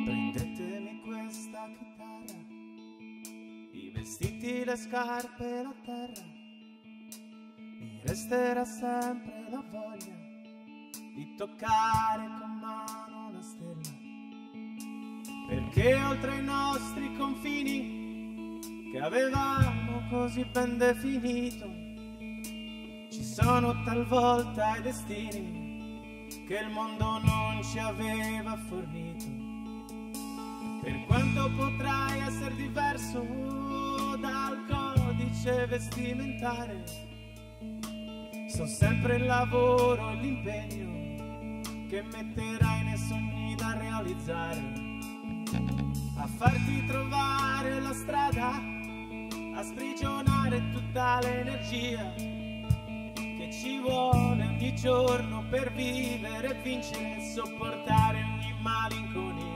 Prendetemi questa chitarra, i vestiti, le scarpe e la terra. Mi resterà sempre la voglia di toccare con mano una stella, perché oltre i nostri confini, che avevamo così ben definito, ci sono talvolta i destini che il mondo non ci aveva fornito. Per quanto potrai essere diverso dal codice vestimentare, sono sempre il lavoro e l'impegno che metterai nei sogni da realizzare, a farti trovare la strada, a sprigionare tutta l'energia che ci vuole ogni giorno per vivere, vincere e sopportare ogni malinconia.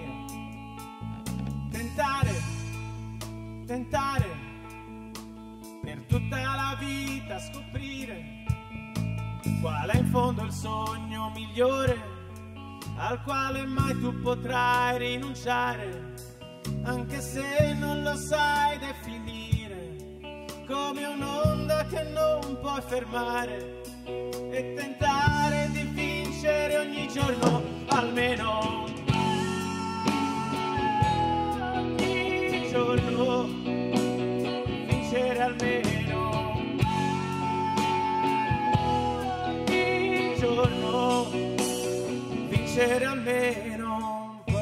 Tentare per tutta la vita scoprire qual è in fondo il sogno migliore al quale mai tu potrai rinunciare, anche se non lo sai definire, come un'onda che non puoi fermare, e tentare di vincere ogni giorno almeno. Vincere almeno ogni giorno, vincere almeno un po'.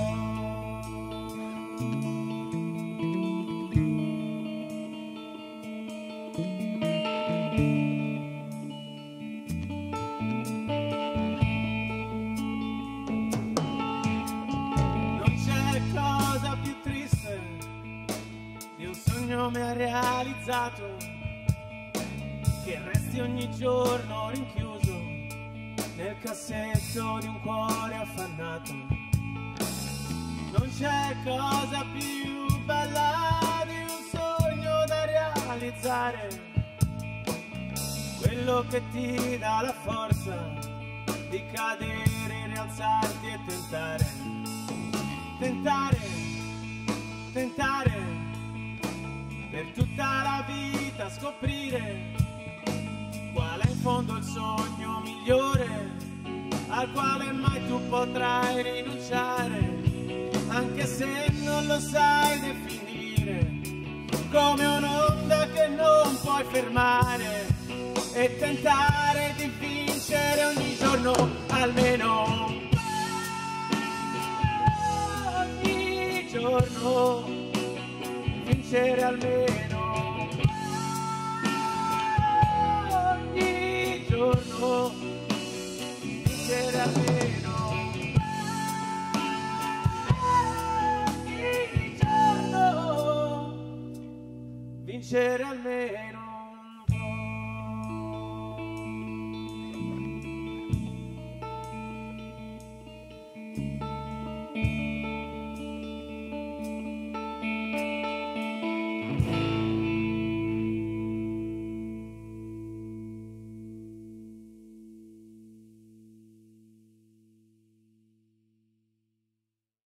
Non c'è cosa più triste di un sogno mi ha realizzato, che resti ogni giorno rinchiuso nel cassetto di un cuore affannato. Non c'è cosa più bella di un sogno da realizzare, quello che ti dà la forza di cadere, rialzarti e tentare per tutta la vita scoprire qual è in fondo il sogno migliore al quale mai tu potrai rinunciare, anche se non lo sai definire, come un'onda che non puoi fermare, e tentare di vincere ogni giorno almeno. Ogni giorno vincere almeno, ogni giorno vincere almeno, ogni giorno vincere almeno.